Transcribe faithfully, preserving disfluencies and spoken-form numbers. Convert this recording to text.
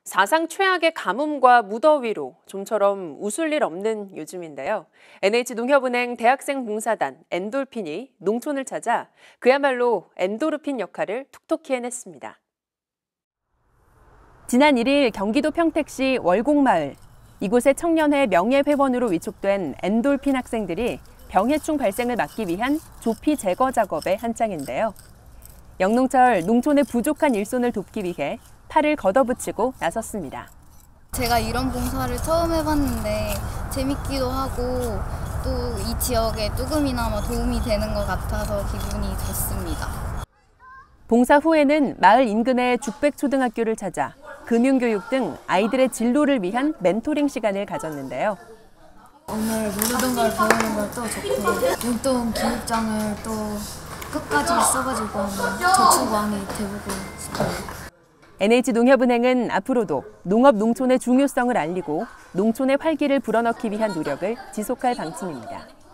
사상 최악의 가뭄과 무더위로 좀처럼 웃을 일 없는 요즘인데요. 엔에이치농협은행 대학생 봉사단 엔돌핀이 농촌을 찾아 그야말로 엔도르핀 역할을 톡톡히 해냈습니다. 지난 일 일 경기도 평택시 월곡마을. 이곳의 청년회 명예회원으로 위촉된 엔돌핀 학생들이 병해충 발생을 막기 위한 조피 제거 작업에 한창인데요. 영농철 농촌의 부족한 일손을 돕기 위해 팔을 걷어붙이고 나섰습니다. 제가 이런 봉사를 처음 해봤는데 재밌기도 하고 또 이 지역에 조금이나마 도움이 되는 것 같아서 기분이 좋습니다. 봉사 후에는 마을 인근의 죽백초등학교를 찾아 금융교육 등 아이들의 진로를 위한 멘토링 시간을 가졌는데요. 오늘 모르는 걸 배우는 것도 좋고 용돈 기획장을 또 끝까지 써가지고 한번 저축왕이 돼보고 싶어요. 엔에이치농협은행은 앞으로도 농업 농촌의 중요성을 알리고 농촌의 활기를 불어넣기 위한 노력을 지속할 방침입니다.